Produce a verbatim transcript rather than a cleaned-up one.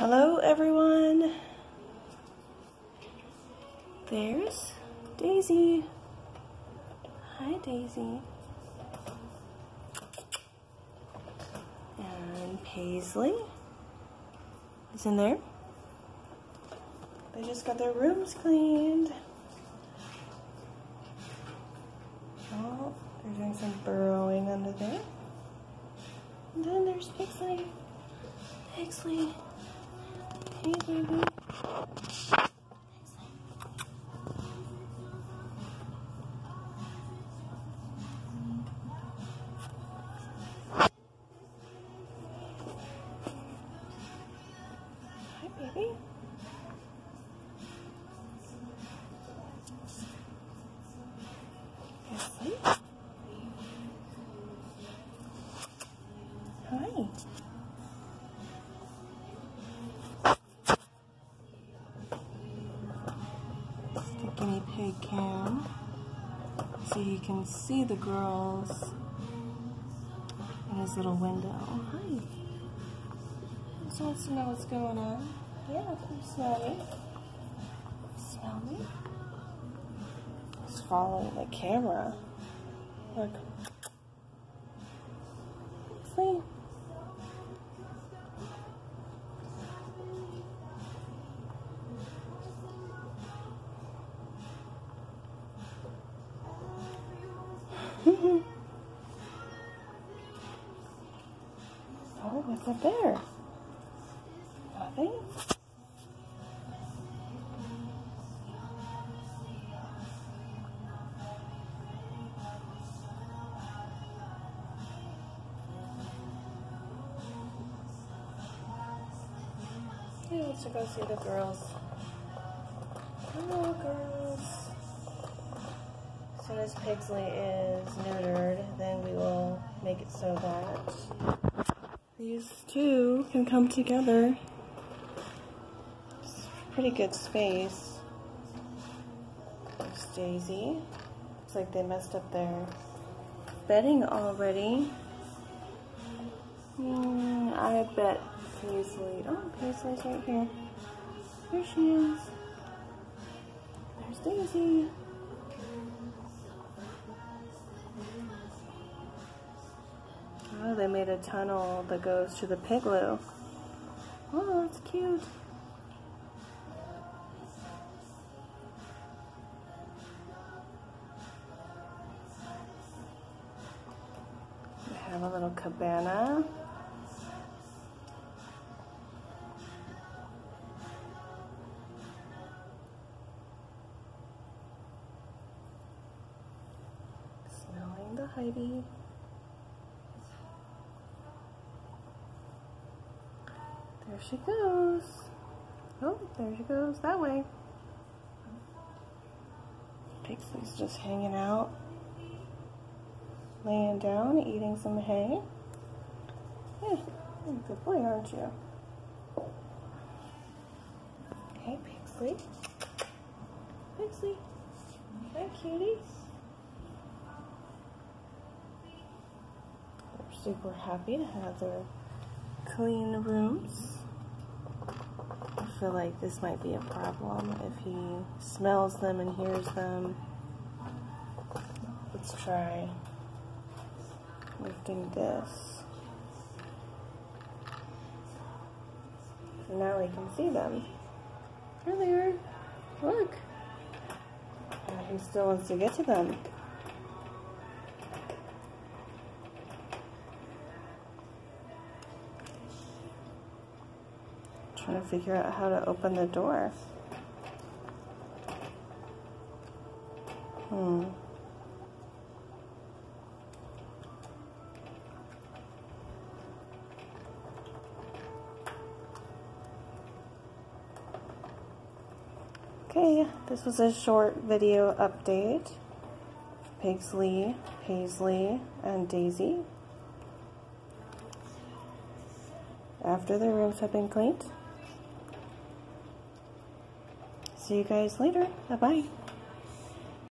Hello everyone. There's Daisy. Hi Daisy. And Paisley is in there. They just got their rooms cleaned. Oh, they're doing some burrowing under there. And then there's Paisley. Paisley. Hey, baby. Hi, baby. Paisley. Hi. Guinea pig cam so you can see the girls in his little window. Hi. He just wants to know what's going on. Yeah, you smell me. Smell me? He's following the camera. Look. See? Oh, what's up there? Nothing? He wants to go see the girls. Hello, girls. As soon as Paisley is neutered, then we will make it so that these two can come together. It's a pretty good space. There's Daisy. Looks like they messed up their bedding already. Mm, I bet Paisley. Oh, Paisley's right here. There she is. There's Daisy. Oh, they made a tunnel that goes to the pigloo. Oh, that's cute. We have a little cabana. Smelling the Heidi. There she goes. Oh, there she goes that way. Paisley's just hanging out, laying down, eating some hay. Yeah, you're a good boy, aren't you? Hey, Paisley. Paisley. Hi, cutie. They're super happy to have their clean rooms. I feel like this might be a problem if he smells them and hears them. Let's try lifting this. So now we can see them. There they are. Look. Uh, he still wants to get to them. Trying to figure out how to open the door. Hmm. Okay, this was a short video update. Paisley, Paisley, and Daisy. After their rooms have been cleaned. See you guys later. Bye-bye.